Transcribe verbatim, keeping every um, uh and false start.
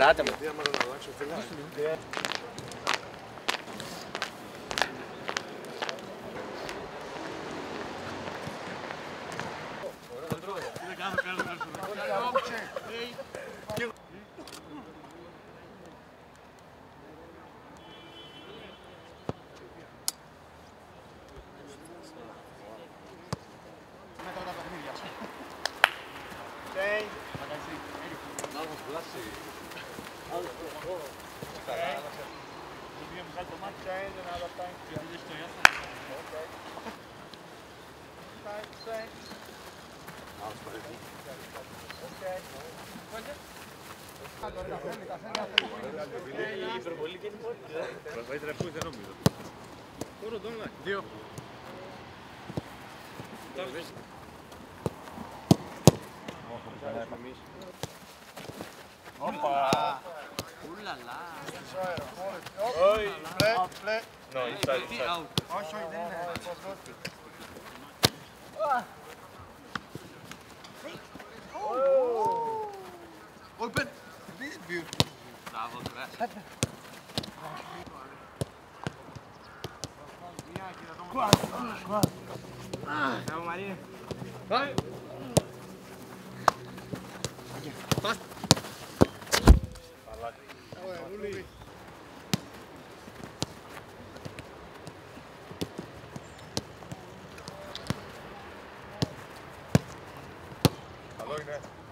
Κράτε μου. Δύο. Όπα! Ουλαλά! Όχι, πλε, πλε. No, inside, inside. Όχι, όχι, δεν είναι. Open! This is beautiful. Μπράβο, κράση. Bravo, Marina. Καλό είναι.